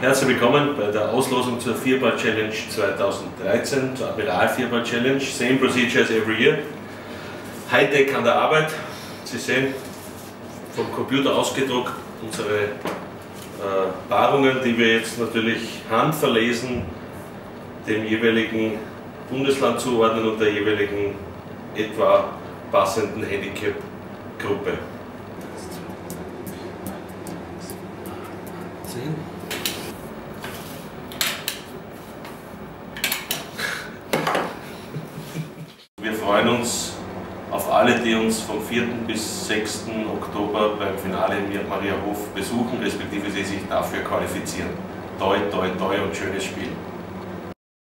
Herzlich willkommen bei der Auslosung zur Vierball Challenge 2013, zur Admiral Vierball Challenge. Same procedure as every year. Hightech an der Arbeit. Sie sehen vom Computer ausgedruckt unsere Paarungen, die wir jetzt natürlich handverlesen dem jeweiligen Bundesland zuordnen und der jeweiligen etwa passenden Handicap-Gruppe. Wir freuen uns auf alle, die uns vom 4. bis 6. Oktober beim Finale in Mariahof besuchen, respektive sie sich dafür qualifizieren. Toi, toi, toi und schönes Spiel.